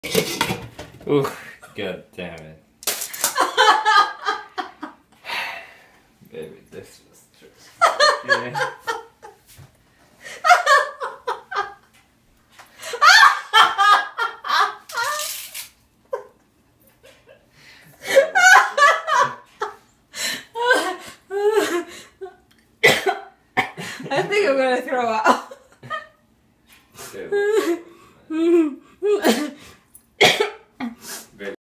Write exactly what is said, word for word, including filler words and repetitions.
Ooh, god damn it. Baby, this was just... Yeah. I think I'm gonna throw up.